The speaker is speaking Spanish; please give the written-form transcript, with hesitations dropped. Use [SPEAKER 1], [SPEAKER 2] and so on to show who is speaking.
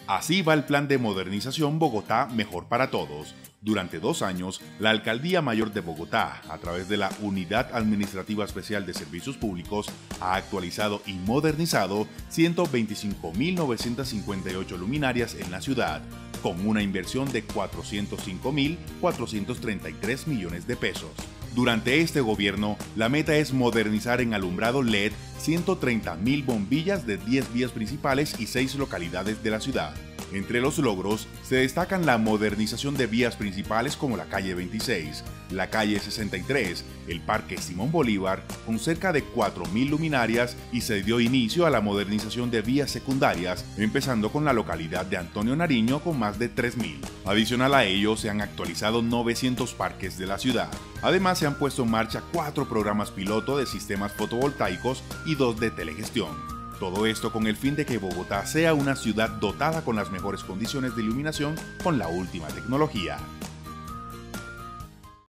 [SPEAKER 1] Así va el plan de modernización Bogotá Mejor para Todos. Durante 2 años, la Alcaldía Mayor de Bogotá, a través de la Unidad Administrativa Especial de Servicios Públicos, ha actualizado y modernizado 125.958 luminarias en la ciudad, con una inversión de 405.433 millones de pesos. Durante este gobierno, la meta es modernizar en alumbrado LED 130.000 bombillas de 10 vías principales y 6 localidades de la ciudad. Entre los logros se destacan la modernización de vías principales como la calle 26, la calle 63, el Parque Simón Bolívar, con cerca de 4.000 luminarias, y se dio inicio a la modernización de vías secundarias, empezando con la localidad de Antonio Nariño con más de 3.000. Adicional a ello, se han actualizado 900 parques de la ciudad. Además, se han puesto en marcha 4 programas piloto de sistemas fotovoltaicos y 2 de telegestión. Todo esto con el fin de que Bogotá sea una ciudad dotada con las mejores condiciones de iluminación con la última tecnología.